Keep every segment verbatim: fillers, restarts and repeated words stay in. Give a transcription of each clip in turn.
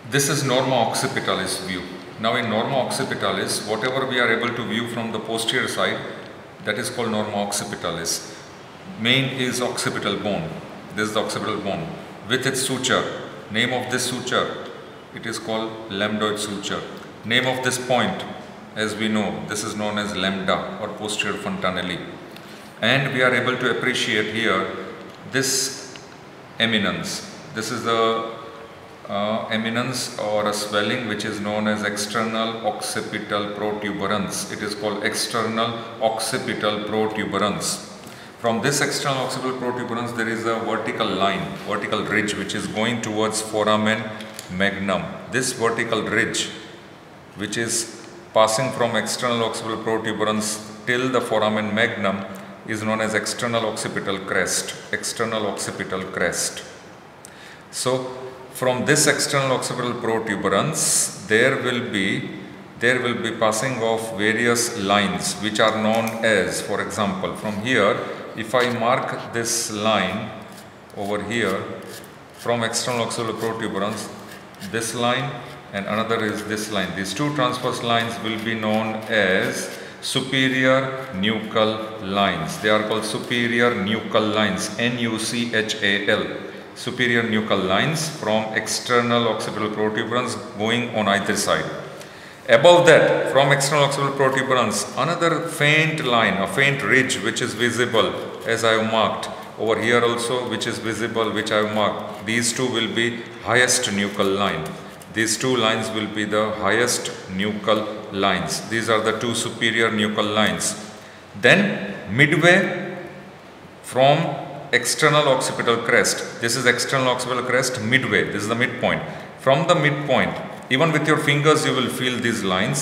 This is norma occipitalis view. Now in norma occipitalis, whatever we are able to view from the posterior side, that is called norma occipitalis. Main is occipital bone. This is the occipital bone with its suture. Name of this suture, it is called lambdoid suture. Name of this point, as we know, this is known as lambda or posterior fontanelli. And we are able to appreciate here this eminence. This is the uh, eminence or a swelling which is known as external occipital protuberance. It is called external occipital protuberance. From this external occipital protuberance, there is a vertical line, vertical ridge which is going towards foramen magnum. This vertical ridge, which is passing from external occipital protuberance till the foramen magnum, is known as external occipital crest. External occipital crest. So, from this external occipital protuberance, there will be there will be passing of various lines which are known as, for example, from here, if I mark this line over here from external occipital protuberance, this line and another is this line. These two transverse lines will be known as superior nuchal lines. They are called superior nuchal lines, N U C H A L. Superior nuchal lines from external occipital protuberance going on either side. Above that, from external occipital protuberance, another faint line, a faint ridge which is visible as I have marked. Over here also, which is visible, which I have marked. These two will be highest nuchal line. These two lines will be the highest nuchal lines. These are the two superior nuchal lines. Then midway from external occipital crest, this is external occipital crest, midway, this is the midpoint. From the midpoint, even with your fingers you will feel these lines.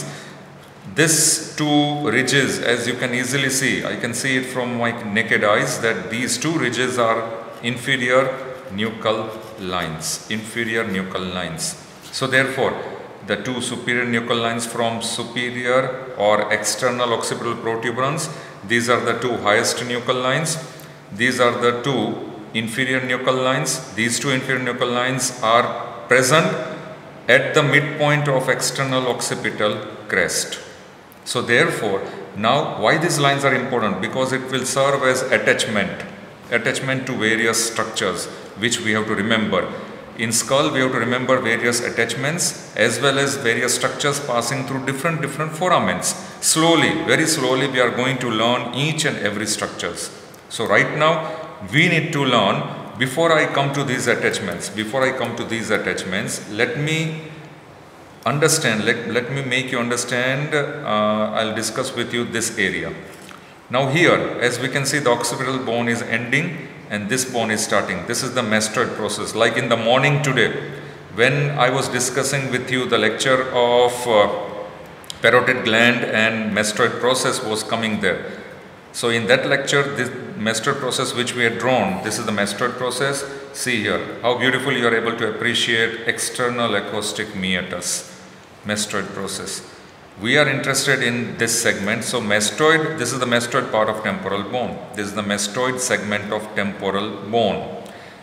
These two ridges, as you can easily see, I can see it from my naked eyes that these two ridges are inferior nuchal lines. Inferior nuchal lines. So therefore, the two superior nuchal lines from superior or external occipital protuberance, these are the two highest nuchal lines. These are the two inferior nuchal lines. These two inferior nuchal lines are present at the midpoint of external occipital crest. So therefore, now why these lines are important? Because it will serve as attachment, attachment to various structures which we have to remember. In skull, we have to remember various attachments as well as various structures passing through different different foramens. Slowly, very slowly, we are going to learn each and every structures. So right now, we need to learn, before I come to these attachments, before I come to these attachments, let me understand, let, let me make you understand, uh, I'll discuss with you this area. Now here, as we can see, the occipital bone is ending and this bone is starting. This is the mastoid process. Like in the morning today, when I was discussing with you the lecture of uh, parotid gland and mastoid process was coming there. So in that lecture, this mastoid process which we had drawn, this is the mastoid process. See here, how beautifully you are able to appreciate external acoustic meatus, mastoid process. We are interested in this segment. So mastoid, this is the mastoid part of temporal bone. This is the mastoid segment of temporal bone.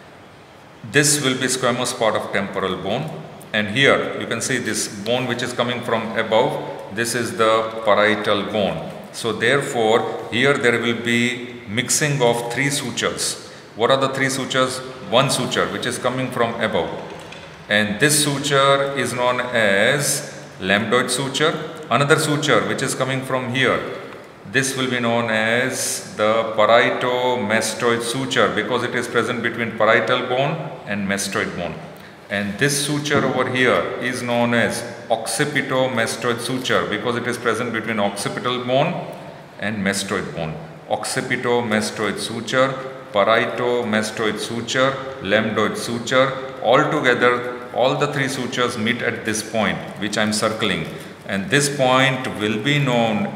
This will be squamous part of temporal bone. And here you can see this bone which is coming from above. This is the parietal bone. So therefore, here there will be mixing of three sutures. What are the three sutures? One suture which is coming from above. And this suture is known as lambdoid suture. Another suture which is coming from here, this will be known as the parieto-mastoid suture because it is present between parietal bone and mastoid bone. And this suture over here is known as occipito-mastoid suture because it is present between occipital bone and mastoid bone. Occipito-mastoid suture, parieto-mastoid suture, lambdoid suture, all together, all the three sutures meet at this point which I am circling. And this point will be known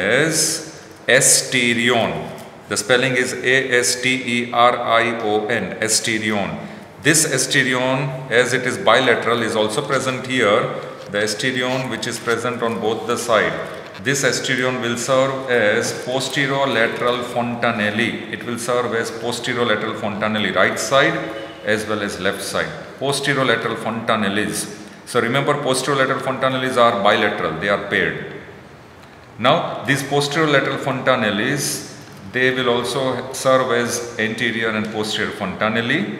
as asterion. The spelling is A S T E R I O N, asterion. This asterion, as it is bilateral, is also present here. The asterion which is present on both the side. This asterion will serve as posterolateral fontanelli. It will serve as posterolateral fontanelli, right side as well as left side. Posterolateral fontanelles. So remember, posterolateral fontanelles are bilateral, they are paired. Now these posterolateral fontanelles, they will also serve as anterior and posterior fontanelle.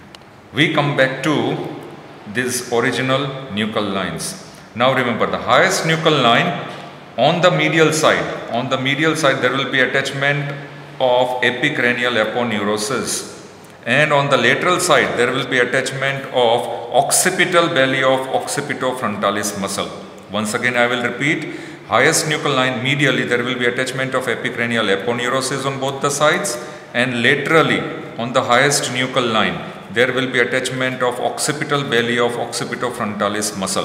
We come back to these original nuchal lines. Now remember, the highest nuchal line on the medial side, on the medial side there will be attachment of epicranial aponeurosis, and on the lateral side there will be attachment of occipital belly of occipitofrontalis muscle. Once again I will repeat, highest nuchal line medially there will be attachment of epicranial aponeurosis on both the sides, and laterally on the highest nuchal line there will be attachment of occipital belly of occipitofrontalis muscle.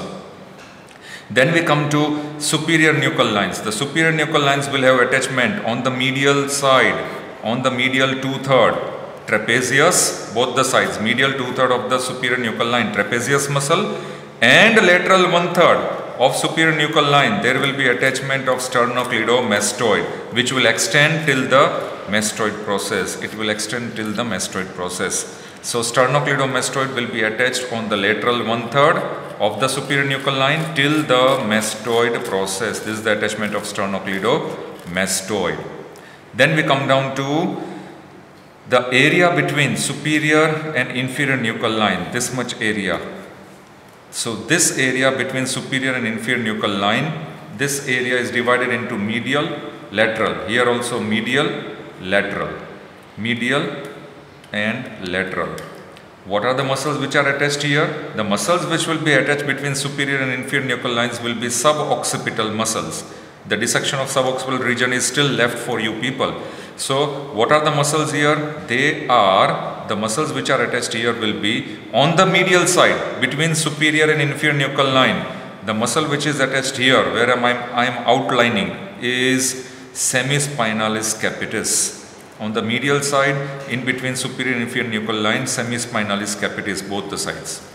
Then we come to superior nuchal lines. The superior nuchal lines will have attachment on the medial side, on the medial two-third trapezius, both the sides, medial two-third of the superior nuchal line trapezius muscle, and lateral one-third of superior nuchal line there will be attachment of sternocleidomastoid, which will extend till the mastoid process. It will extend till the mastoid process. So sternocleidomastoid will be attached on the lateral one-third of the superior nuchal line till the mastoid process. This is the attachment of sternocleidomastoid. Then we come down to the area between superior and inferior nuchal line, this much area. So this area between superior and inferior nuchal line, this area is divided into medial, lateral. Here also medial, lateral, medial and lateral. What are the muscles which are attached here? The muscles which will be attached between superior and inferior nuchal lines will be suboccipital muscles. The dissection of suboccipital region is still left for you people. So what are the muscles here? They are, the muscles which are attached here will be on the medial side between superior and inferior nuchal line. The muscle which is attached here, where I am, I am outlining, is semispinalis capitis. On the medial side, in between superior and inferior nuchal line, semispinalis capitis, both the sides.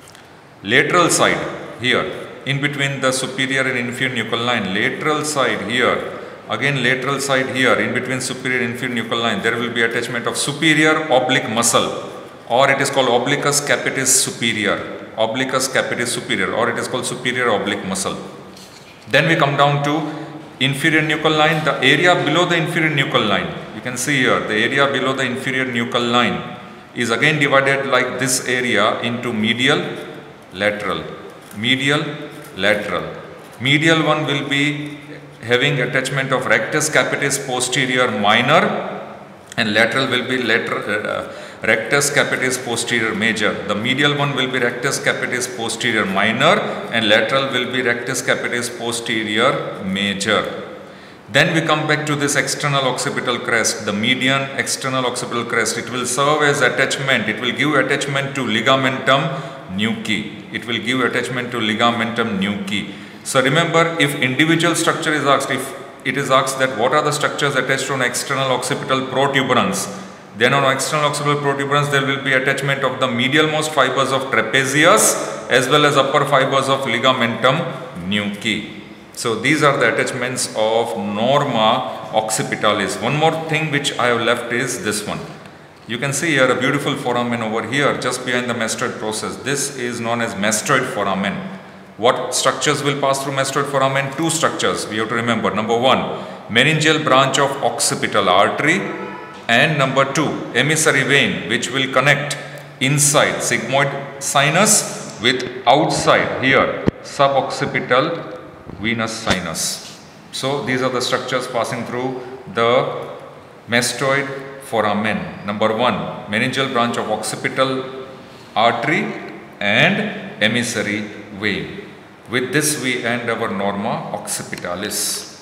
Lateral side here, in between the superior and inferior nuchal line, lateral side here, again lateral side here, in between superior and inferior nuchal line, there will be attachment of superior oblique muscle, or it is called obliquus capitis superior, obliquus capitis superior, or it is called superior oblique muscle. Then we come down to inferior nuchal line, the area below the inferior nuchal line. You can see here, the area below the inferior nuchal line is again divided like this area into medial, lateral, medial, lateral. Medial one will be having attachment of rectus capitis posterior minor, and lateral will be lateral, uh, rectus capitis posterior major. The medial one will be rectus capitis posterior minor, and lateral will be rectus capitis posterior major. Then we come back to this external occipital crest, the median external occipital crest. It will serve as attachment, it will give attachment to ligamentum nuchae. It will give attachment to ligamentum nuchae. So remember, if individual structure is asked, if it is asked that what are the structures attached on external occipital protuberance, then on external occipital protuberance there will be attachment of the medial most fibers of trapezius as well as upper fibers of ligamentum nuchae. So these are the attachments of norma occipitalis. One more thing which I have left is this one. You can see here a beautiful foramen over here just behind the mastoid process. This is known as mastoid foramen. What structures will pass through mastoid foramen? Two structures we have to remember. Number one, meningeal branch of occipital artery, and number two, emissary vein, which will connect inside sigmoid sinus with outside here suboccipital venous sinus. So these are the structures passing through the mastoid foramen. Number one, meningeal branch of occipital artery and emissary vein. With this we end our norma occipitalis.